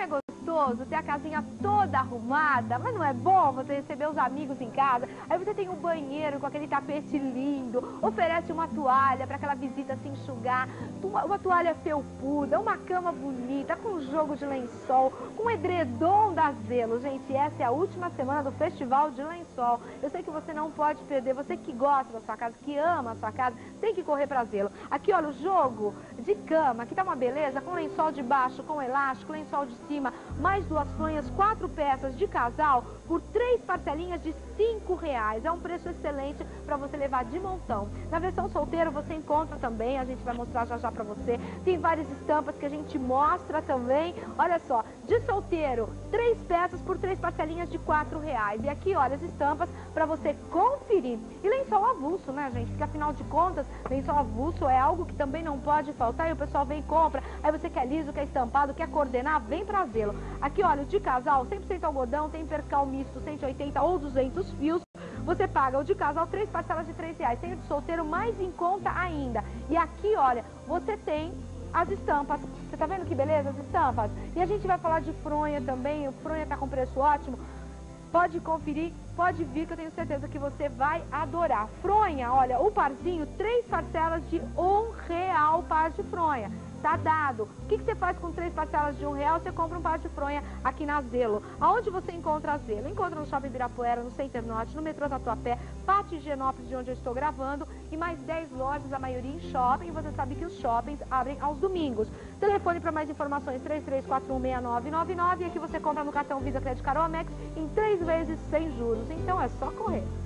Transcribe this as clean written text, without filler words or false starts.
é gostoso ter a casinha toda arrumada, mas não é bom você receber os amigos em casa? Aí você tem um banheiro com aquele tapete lindo, oferece uma toalha para aquela visita se enxugar, uma toalha felpuda, uma cama bonita, com jogo de lençol, com edredom da Zelo. Gente, essa é a última semana do Festival de Lençol. Eu sei que você não pode perder, você que gosta da sua casa, que ama a sua casa, tem que correr pra Zelo. Aqui, olha, o jogo de cama, que tá uma beleza, com lençol de baixo, com elástico, lençol de cima, mais 2 fronhas, 4 peças de casal, por 3 parcelinhas de R$5. É um preço excelente para você levar de montão. Na versão solteiro você encontra também, a gente vai mostrar já já pra você. Tem várias estampas que a gente mostra também. Olha só, de solteiro, 3 peças por 3 parcelinhas de R$4. E aqui, olha, as estampas para você conferir. E lençol avulso, né, gente? Porque afinal de contas, lençol avulso é algo que também não pode faltar e o pessoal vem e compra. Aí você quer liso, quer estampado, quer coordenar, vem pra Zelo. Aqui, olha, de casal, 100% algodão, tem percal misto, 180 ou 200 fios. Você paga o de casal 3 parcelas de R$3. Tem o de solteiro mais em conta ainda. E aqui, olha, você tem as estampas. Você tá vendo que beleza as estampas? E a gente vai falar de fronha também. O fronha tá com preço ótimo. Pode conferir, pode vir que eu tenho certeza que você vai adorar. Fronha, olha, o parzinho, 3 parcelas de R$1 o par de fronha. Tá dado. O que você faz com 3 parcelas de R$1? Você compra um par de fronha aqui na Zelo. Aonde você encontra a Zelo? Encontra no Shopping Ibirapuera, no Center Norte, no metrô Tatuapé, Pátio Higienópolis, de onde eu estou gravando, e mais 10 lojas, a maioria em shopping. E você sabe que os shoppings abrem aos domingos. Telefone para mais informações, 33416999. E aqui você compra no cartão Visa Crédito Caromex em 3 vezes sem juros. Então é só correr.